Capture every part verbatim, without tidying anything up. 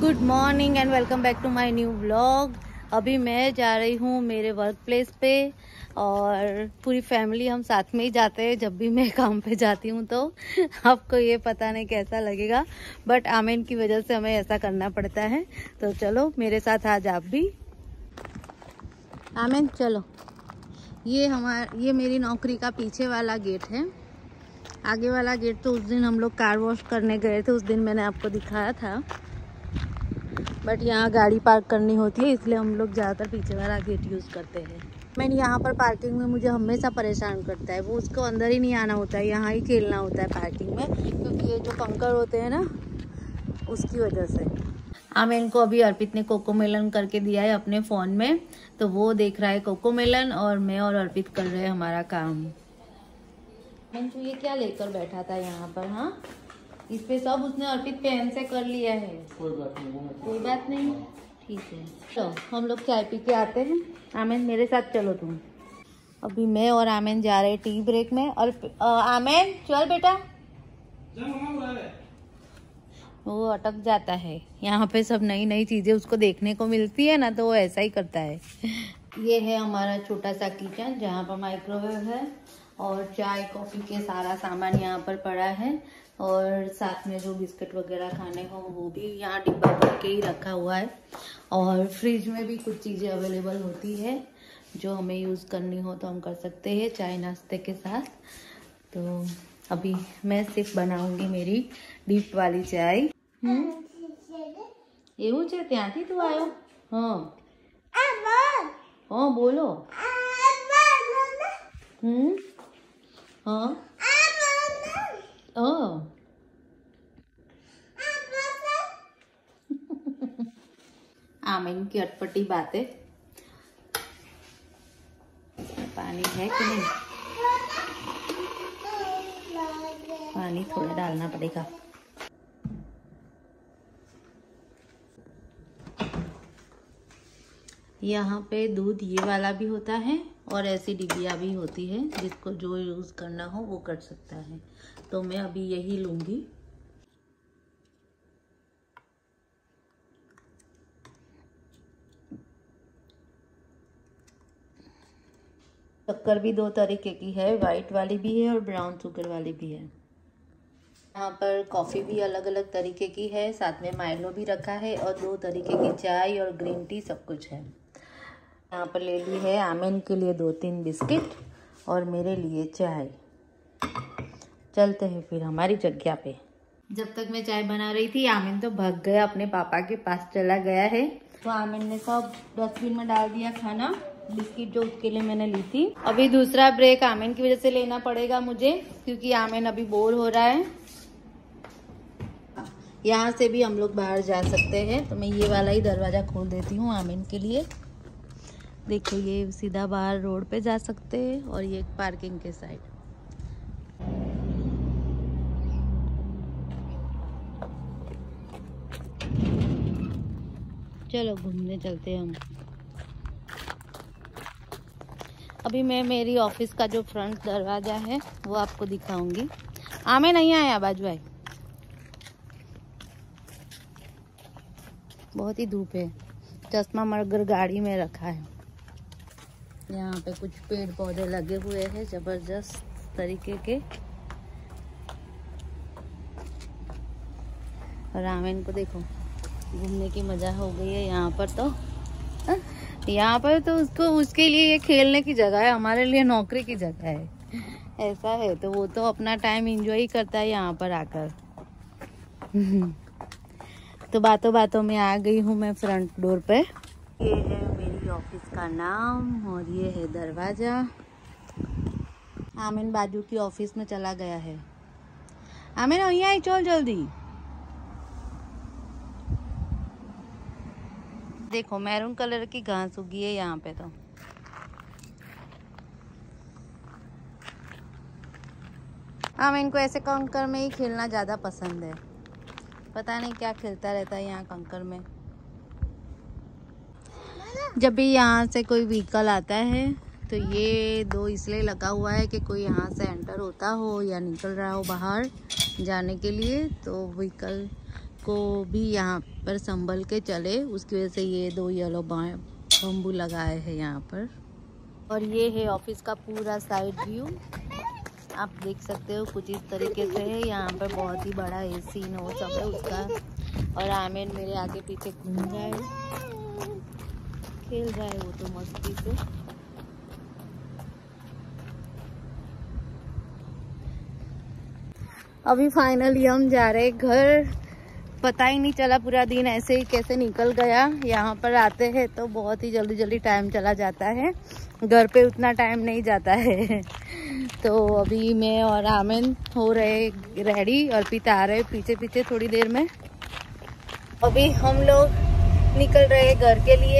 Good morning and welcome back to my new vlog. अभी मैं जा रही हूँ मेरे वर्क प्लेस पे और पूरी फैमिली हम साथ में ही जाते हैं जब भी मैं काम पे जाती हूँ। तो आपको ये पता नहीं कैसा लगेगा, बट आमेन की वजह से हमें ऐसा करना पड़ता है। तो चलो मेरे साथ आज आप भी। आमेन चलो, ये हमारा ये मेरी नौकरी का पीछे वाला गेट है। आगे वाला गेट तो उस दिन हम लोग कार वॉश करने गए थे, उस दिन मैंने आपको दिखाया था, बट यहाँ गाड़ी पार्क करनी होती है इसलिए हम लोग ज़्यादातर पीछे वाला गेट यूज़ करते हैं। मैं यहाँ पर पार्किंग में मुझे हमेशा परेशान करता है, वो उसको अंदर ही नहीं आना होता है, यहाँ ही खेलना होता है पार्किंग में, क्योंकि ये जो कंकर होते हैं ना उसकी वजह से। आमेन को अभी अर्पित ने कोको मेलन करके दिया है अपने फ़ोन में, तो वो देख रहा है कोको मेलन और मैं और अर्पित कर रहे हैं हमारा काम। तो ये क्या लेकर बैठा था यहाँ पर? हाँ, इस पे सब उसने अर्पित पेन से कर लिया है। कोई बात नहीं, कोई बात नहीं, ठीक है। तो हम लोग चाय पी के आते हैं। आमेन मेरे साथ चलो तुम। अभी मैं और आमेन जा रहे हैं टी ब्रेक में। और आमेन चल बेटा, वो अटक जाता है। यहाँ पे सब नई नई चीजें उसको देखने को मिलती है ना, तो वो ऐसा ही करता है। ये है हमारा छोटा सा किचन जहाँ पर माइक्रोवेव है और चाय कॉफी के सारा सामान यहाँ पर पड़ा है, और साथ में जो बिस्किट वगैरह खाने हो वो भी यहाँ डिब्बा भर के ही रखा हुआ है। और फ्रिज में भी कुछ चीज़ें अवेलेबल होती है जो हमें यूज़ करनी हो तो हम कर सकते हैं चाय नाश्ते के साथ। तो अभी मैं सिर्फ बनाऊंगी मेरी डीप वाली चाय। हम्म એવું છે ત્યાંથી તું આવ્યો? हाँ हाँ बोलो। हम्म हाँ हाँ आमेन की अटपटी बातें। पानी है कि नहीं? पानी थोड़ा डालना पड़ेगा। यहाँ पे दूध ये वाला भी होता है और ऐसी डिबिया भी होती है, जिसको जो यूज़ करना हो वो कर सकता है। तो मैं अभी यही लूँगी। शक्कर भी दो तरीके की है, वाइट वाली भी है और ब्राउन शुगर वाली भी है। यहाँ पर कॉफ़ी भी अलग अलग तरीके की है, साथ में माइलो भी रखा है और दो तरीके की चाय और ग्रीन टी सब कुछ है। यहाँ पर ले ली है आमेन के लिए दो तीन बिस्किट और मेरे लिए चाय। चलते हैं फिर हमारी जगह पे। जब तक मैं चाय बना रही थी आमेन तो भाग गया, अपने पापा के पास चला गया है। तो आमेन ने सब डस्टबिन में डाल दिया खाना, बिस्किट जो उसके लिए मैंने ली थी। अभी दूसरा ब्रेक आमेन की वजह से लेना पड़ेगा मुझे, क्योंकि आमेन अभी बोर हो रहा है। यहाँ से भी हम लोग बाहर जा सकते हैं, तो मैं ये वाला ही दरवाजा खोल देती हूँ आमेन के लिए। देखो ये सीधा बाहर रोड पे जा सकते हैं और ये पार्किंग के साइड। चलो घूमने चलते हैं हम। अभी मैं मेरी ऑफिस का जो फ्रंट दरवाजा है वो आपको दिखाऊंगी। आमे नहीं आया बाजू आए, बहुत ही धूप है। चश्मा मगर गाड़ी में रखा है। यहाँ पे कुछ पेड़ पौधे लगे हुए हैं जबरदस्त तरीके के। और आमेन को देखो, घूमने की मजा हो गई है यहाँ पर। तो यहाँ पर तो उसको उसके लिए ये खेलने की जगह है, हमारे लिए नौकरी की जगह है। ऐसा है तो वो तो अपना टाइम एंजॉय ही करता है यहाँ पर आकर। तो बातों बातों में आ गई हूँ मैं फ्रंट डोर पे। ये है मेरी ऑफिस का नाम और ये है दरवाजा। आमेन बाजू की ऑफिस में चला गया है। आमेन यहाँ ही चल जल्दी। देखो मैरून कलर की घास उगी है यहाँ पे। तो आमेन को ऐसे कंकर में ही खेलना ज्यादा पसंद है, पता नहीं क्या खेलता रहता है यहाँ कंकर में। जब भी यहाँ से कोई व्हीकल आता है तो ये दो इसलिए लगा हुआ है कि कोई यहाँ से एंटर होता हो या निकल रहा हो बाहर जाने के लिए, तो व्हीकल उसको भी यहाँ पर संभल के चले, उसकी वजह से ये दो येलो बम्बू लगाए हैं यहाँ पर। और ये है ऑफिस का पूरा साइड व्यू, आप देख सकते हो कुछ इस तरीके से है। यहाँ पर बहुत ही बड़ा एसी नो सब है उसका। और आमिर मेरे आगे पीछे घूम रहा है, खेल रहा है वो तो मस्ती से। अभी फाइनली हम जा रहे घर। पता ही नहीं चला पूरा दिन ऐसे ही कैसे निकल गया। यहाँ पर आते हैं तो बहुत ही जल्दी जल्दी टाइम चला जाता है, घर पे उतना टाइम नहीं जाता है। तो अभी मैं और आमिन हो रहे रेडी और पिता आ रहे पीछे पीछे थोड़ी देर में। अभी हम लोग निकल रहे घर के लिए।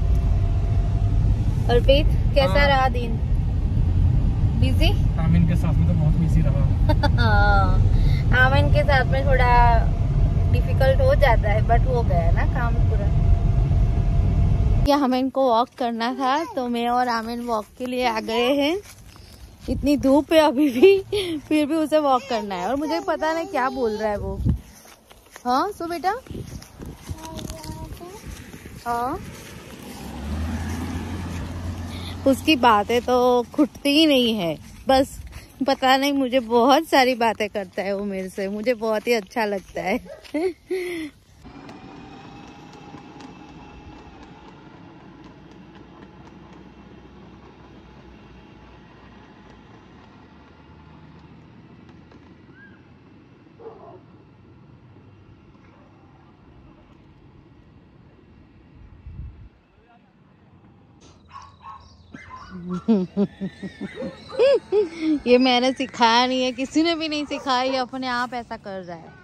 और पीत कैसा रहा दिन? बिजी? आमिन के साथ में तो बहुत बिजी रहा। आमिन के साथ में थोड़ा डिफिकल्ट हो जाता है, बट हो गया ना काम पूरा। या हमें इनको वॉक करना था तो मैं और आमिन वॉक के लिए आ गए हैं। इतनी धूप है अभी भी, फिर भी उसे वॉक करना है। और मुझे पता नहीं क्या बोल रहा है वो। हाँ सो बेटा, हाँ उसकी बातें तो खुटती ही नहीं है, बस पता नहीं मुझे बहुत सारी बातें करता है वो मेरे से, मुझे बहुत ही अच्छा लगता है। ये मैंने सिखाया नहीं है, किसी ने भी नहीं सिखाया, ये अपने आप ऐसा कर रहा है।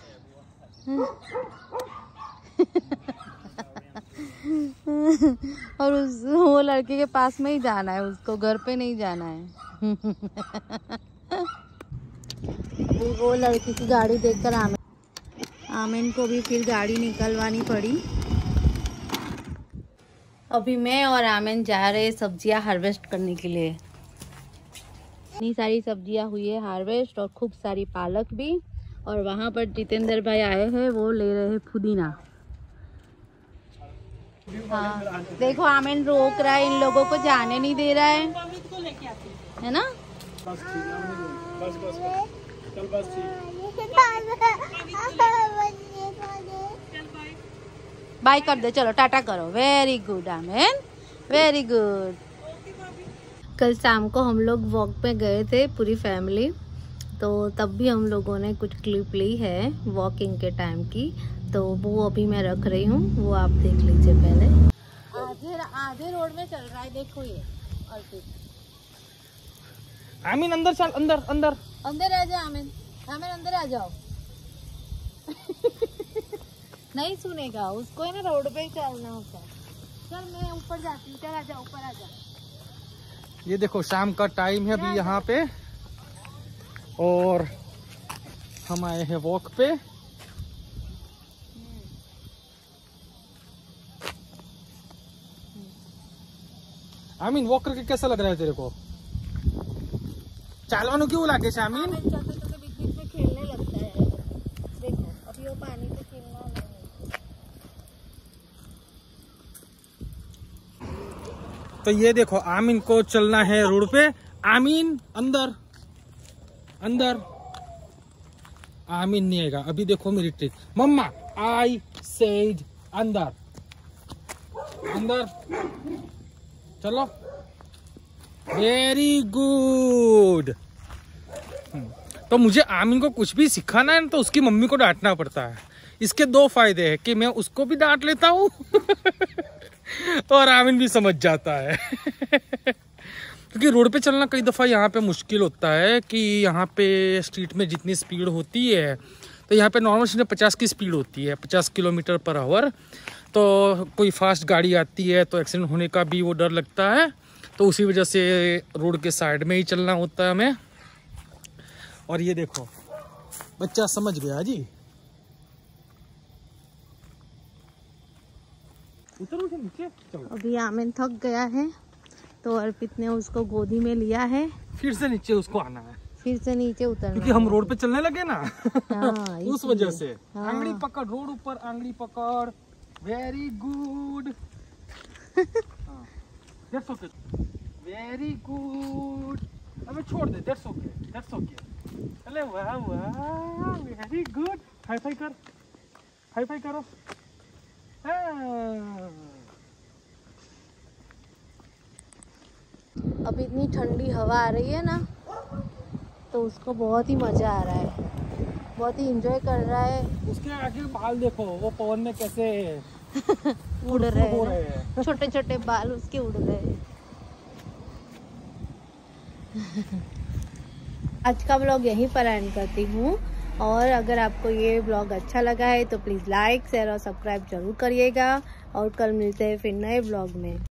और उस वो लड़के के पास में ही जाना है उसको, घर पे नहीं जाना है। वो लड़की की गाड़ी देखकर आमिन आमिन को भी फिर गाड़ी निकलवानी पड़ी। अभी मैं और आमिन जा रहे सब्जियां हार्वेस्ट करने के लिए। इतनी सारी सब्जियां हुई है हार्वेस्ट और खूब सारी पालक भी। और वहाँ पर जितेंद्र भाई आए हैं, वो ले रहे हैं पुदीना। हाँ देखो आमिन रोक रहा है, इन लोगों को जाने नहीं दे रहा है, है ना? बस बस बस चल बस बाय कर दे, चलो टाटा करो। Very good Amin, very good. कल शाम को हम लोग वॉक पे गए थे पूरी फैमिली, तो तब भी हम लोगों ने कुछ क्लिप ली है वॉकिंग के टाइम की, तो वो अभी मैं रख रही हूँ, वो आप देख लीजिए पहले। आधे आधे रोड में चल रहा है, देखो ये। और फिर आमिन अंदर चल, अंदर अंदर अंदर आ जाओ आमिन, आमिन अंदर आ जाओ। नहीं सुनेगा, उसको है ना रोड पे ही चलना होता है। चल मैं ऊपर जाती हूँ, चल आ जा ऊपर आ जा। ये देखो शाम का टाइम है अभी यहाँ पे, और हम आए हैं वॉक पे। आमीन वॉक करके कैसा लग रहा है तेरे को? चालवानो क्यों लाके शामीन? चलते चलते बीच बीच में खेलने लगता है। देखो अभी वो पानी से खेलना नहीं। तो ये देखो आमीन को चलना है रोड पे। आमीन अंदर अंदर। आमीन नहीं आएगा अभी। देखो मेरी ट्रिक, मम्मा आई सेड अंदर अंदर। चलो वेरी गुड। तो मुझे आमीन को कुछ भी सिखाना है तो उसकी मम्मी को डांटना पड़ता है। इसके दो फायदे हैं कि मैं उसको भी डांट लेता हूँ और आमीन भी समझ जाता है। क्योंकि रोड पे चलना कई दफ़ा यहाँ पे मुश्किल होता है कि यहाँ पे स्ट्रीट में जितनी स्पीड होती है, तो यहाँ पे नॉर्मल स्ट्रीट में पचास की स्पीड होती है, पचास किलोमीटर पर आवर। तो कोई फास्ट गाड़ी आती है तो एक्सीडेंट होने का भी वो डर लगता है, तो उसी वजह से रोड के साइड में ही चलना होता है हमें। और ये देखो बच्चा समझ गया जी। उतर उतर नीचे चलो। अभी आमिन थक गया है तो अर्पित ने उसको गोदी में लिया है। फिर से नीचे उसको आना है। फिर से नीचे उतरना, क्योंकि हम रोड पे चलने लगे ना। हाँ, उस वजह से। हाँ। आंगली पकड़, रोड ऊपर आंगली पकड़। Very good. That's okay, very good. अबे छोड़ दे, दैट्स ओके, दैट्स ओके। अरे वाह वाह, वेरी गुड। हाई फाई कर, हाई फाई करो। हाँ। अब इतनी ठंडी हवा आ रही है ना, तो उसको बहुत ही मजा आ रहा है, बहुत ही एंजॉय कर रहा है। उसके आगे बाल देखो, वो पवन में कैसे उड़ रहे हो हैं, रहे हैं। छोटे छोटे बाल उसके उड़ रहे हैं। आज का ब्लॉग यहीं पर एंड करती हूँ, और अगर आपको ये ब्लॉग अच्छा लगा है तो प्लीज़ लाइक शेयर और सब्सक्राइब जरूर करिएगा, और कल मिलते हैं फिर नए ब्लॉग में।